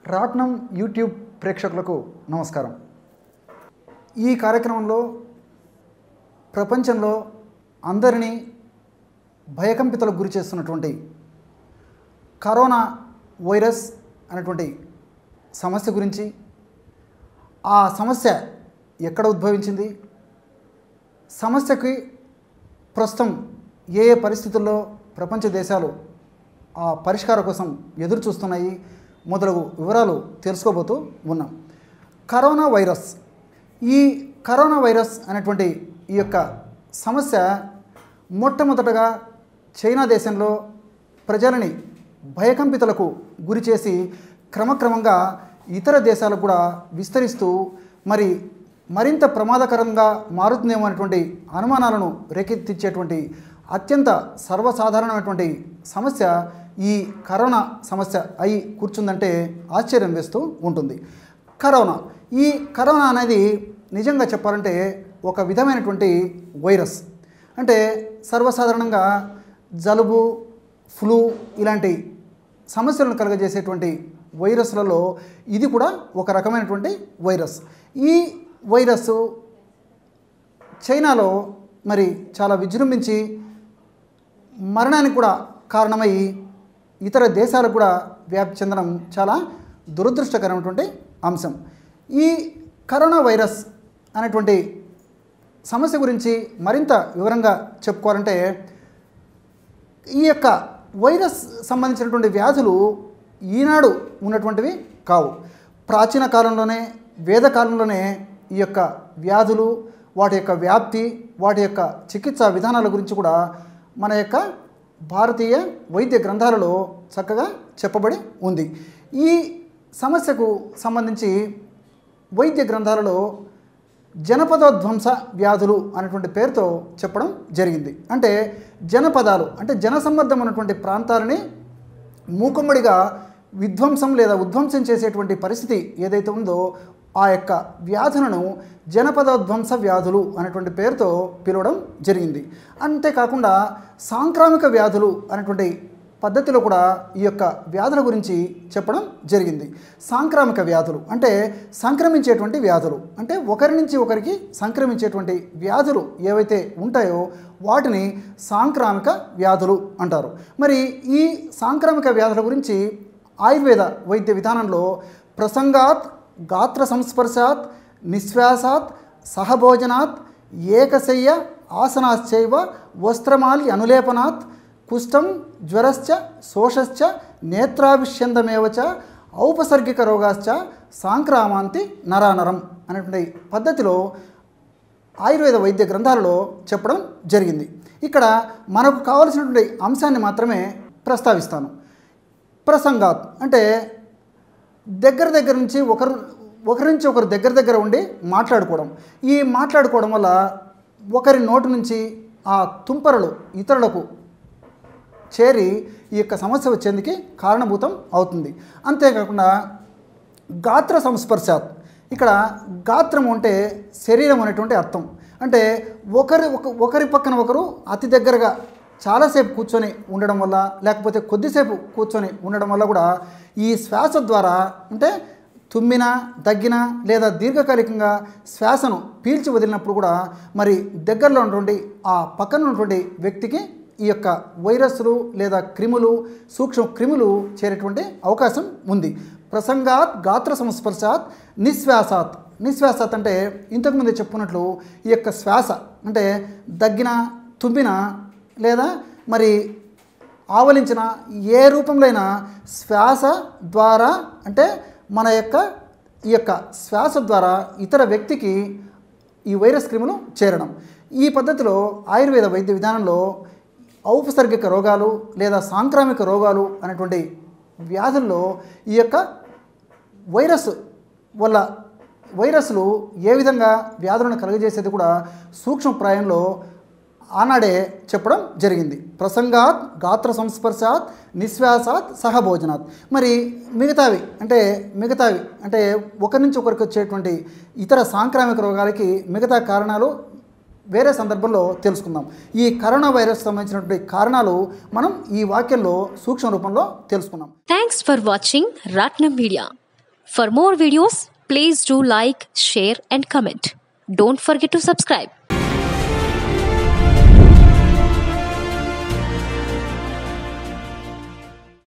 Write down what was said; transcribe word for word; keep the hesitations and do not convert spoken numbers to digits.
రాట్నం యూట్యూబ్ ప్రేక్షకులకు నమస్కారం. ఈ కార్యక్రమంలో ప్రపంచంలో అందరినీ భయకంపితులకు గురి చేస్తున్నటువంటి కరోనా వైరస్ అనేటువంటి సమస్య గురించి, ఆ సమస్య ఎక్కడ ఉద్భవించింది, సమస్యకి ప్రస్తుతం ఏ ఏ పరిస్థితుల్లో ప్రపంచ దేశాలు ఆ పరిష్కారం కోసం ఎదురు చూస్తున్నాయి మొదలగు వివరాలు తెలుసుకోబోతూ ఉన్నాం. కరోనా వైరస్ ఈ కరోనా వైరస్ అనేటువంటి ఈ యొక్క సమస్య మొట్టమొదటగా చైనా దేశంలో ప్రజలని భయకంపితులకు గురి చేసి క్రమక్రమంగా ఇతర దేశాలకు కూడా విస్తరిస్తూ మరి మరింత ప్రమాదకరంగా మారుతుందేమో అనేటువంటి అనుమానాలను రేకెత్తించేటువంటి అత్యంత సర్వసాధారణమైనటువంటి సమస్య ఈ కరోనా సమస్య అయి కూర్చుందంటే ఆశ్చర్యం వేస్తూ ఉంటుంది. కరోనా ఈ కరోనా అనేది నిజంగా చెప్పాలంటే ఒక విధమైనటువంటి వైరస్. అంటే సర్వసాధారణంగా జలుబు, ఫ్లూ ఇలాంటి సమస్యలను కలుగజేసేటువంటి వైరస్లలో ఇది కూడా ఒక రకమైనటువంటి వైరస్. ఈ వైరస్ చైనాలో మరి చాలా విజృంభించి మరణానికి కూడా కారణమై ఇతర దేశాలకు కూడా వ్యాప్తి చెందడం చాలా దురదృష్టకరమైనటువంటి అంశం. ఈ కరోనా వైరస్ అనేటువంటి సమస్య గురించి మరింత వివరంగా చెప్పుకోవాలంటే, ఈ యొక్క వైరస్ సంబంధించినటువంటి వ్యాధులు ఈనాడు ఉన్నటువంటివి కావు. ప్రాచీన కాలంలోనే, వేదకాలంలోనే ఈ యొక్క వ్యాధులు, వాటి యొక్క వ్యాప్తి, వాటి యొక్క చికిత్సా విధానాల గురించి కూడా మన యొక్క భారతీయ వైద్య గ్రంథాలలో చక్కగా చెప్పబడి ఉంది. ఈ సమస్యకు సంబంధించి వైద్య గ్రంథాలలో జనపదోధ్వంస వ్యాధులు అనేటువంటి పేరుతో చెప్పడం జరిగింది. అంటే జనపదాలు అంటే జనసమ్మర్దం ఉన్నటువంటి ప్రాంతాలని మూకుమ్మడిగా విధ్వంసం లేదా ఉధ్వంసం చేసేటువంటి పరిస్థితి ఏదైతే ఉందో ఆ యొక్క వ్యాధులను జనపదోధ్వంస వ్యాధులు అనేటువంటి పేరుతో పిలవడం జరిగింది. అంతేకాకుండా సాంక్రామిక వ్యాధులు అనేటువంటి పద్ధతిలో కూడా ఈ యొక్క వ్యాధుల గురించి చెప్పడం జరిగింది. సాంక్రామిక వ్యాధులు అంటే సంక్రమించేటువంటి వ్యాధులు, అంటే ఒకరి నుంచి ఒకరికి సంక్రమించేటువంటి వ్యాధులు ఏవైతే ఉంటాయో వాటిని సాంక్రామిక వ్యాధులు అంటారు. మరి ఈ సాంక్రామిక వ్యాధుల గురించి ఆయుర్వేద వైద్య విధానంలో ప్రసంగాత్, గాత్ర సంస్పర్శాత్, నిశ్వాసాత్, సహభోజనాత్, ఏకశయ్య ఆసనాశ్చైవ వస్త్రమాల్య అనులేపనాత్, కుష్టం జ్వరశ్చ శోషశ్చ నేత్రాభిష్యందమేవచ ఔపసర్గిక రోగాశ్చ సాంక్రామాంతి నరానరం అనేటువంటి పద్ధతిలో ఆయుర్వేద వైద్య గ్రంథాలలో చెప్పడం జరిగింది. ఇక్కడ మనకు కావలసినటువంటి అంశాన్ని మాత్రమే ప్రస్తావిస్తాను. ప్రసంగాత్ అంటే దగ్గర దగ్గర నుంచి ఒకరు ఒకరి నుంచి ఒకరు దగ్గర దగ్గర ఉండి మాట్లాడుకోవడం. ఈ మాట్లాడుకోవడం వల్ల ఒకరి నోటి నుంచి ఆ తుంపరలు ఇతరులకు చేరి ఈ యొక్క సమస్య వచ్చేందుకు కారణభూతం అవుతుంది. అంతేకాకుండా గాత్ర సంస్పర్శాత్, ఇక్కడ గాత్రం అంటే శరీరం అనేటువంటి అర్థం. అంటే ఒకరి ఒకరి పక్కన ఒకరు అతి దగ్గరగా చాలాసేపు కూర్చొని ఉండడం వల్ల, లేకపోతే కొద్దిసేపు కూర్చొని ఉండడం వల్ల కూడా ఈ శ్వాస ద్వారా అంటే తుమ్మిన, దగ్గిన లేదా దీర్ఘకాలికంగా శ్వాసను పీల్చి వదిలినప్పుడు కూడా మరి దగ్గరలో ఉన్నటువంటి ఆ పక్కన ఉన్నటువంటి వ్యక్తికి ఈ యొక్క వైరస్లు లేదా క్రిములు, సూక్ష్మ క్రిములు చేరేటువంటి అవకాశం ఉంది. ప్రసంగాత్ గాత్ర సంస్పర్శాత్ నిశ్వాసాత్, నిశ్వాసాత్ అంటే ఇంతకుముందే చెప్పుకున్నట్లు ఈ యొక్క శ్వాస అంటే దగ్గిన, తుమ్మిన లేదా మరి ఆవలించిన ఏ రూపంలో అయినా శ్వాస ద్వారా అంటే మన యొక్క ఈ యొక్క శ్వాస ద్వారా ఇతర వ్యక్తికి ఈ వైరస్ క్రిములు చేరడం. ఈ పద్ధతిలో ఆయుర్వేద వైద్య విధానంలో ఔపసర్గిక రోగాలు లేదా సాంక్రామిక రోగాలు అనేటువంటి వ్యాధుల్లో ఈ యొక్క వైరస్ వల్ల వైరస్లు ఏ విధంగా వ్యాధులను కలుగజేసేది కూడా సూక్ష్మప్రాయంలో ఆనాడే చెప్పడం జరిగింది. ప్రసంగాత్ గాత్ర సంస్పర్శాత్ నిశ్వాసాత్ సహభోజనాత్. మరి మిగతావి అంటే మిగతావి అంటే ఒకరి నుంచి ఒకరికి వచ్చేటువంటి ఇతర సాంక్రామిక రోగాలకి మిగతా కారణాలు వేరే సందర్భంలో తెలుసుకుందాం. ఈ కరోనా వైరస్ సంబంధించినటువంటి కారణాలు మనం ఈ వాక్యంలో సూక్ష్మ రూపంలో తెలుసుకున్నాం. Thanks for watching Ratnam media. For more videos, please do like, share, and comment. Don't forget to subscribe.